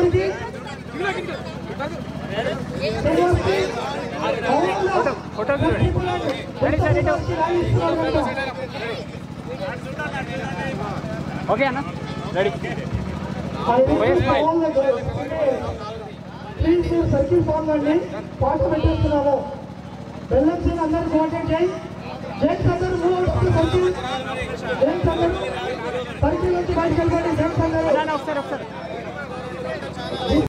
Swati. Okay, Anna. Ready. Please circle form అండి పాట పెట్టేస్తున్నాము బెల్లెన్స్ అందరూ కోఆర్డినేట్ చేయి జెంట్స్ అందరూ మూవ్ టు సర్కిల్ జెంట్స్ అందరూ సర్కిల్ నుంచి బయటికి వెళ్ళండి జెంట్స్ అందరూ ఒకసారి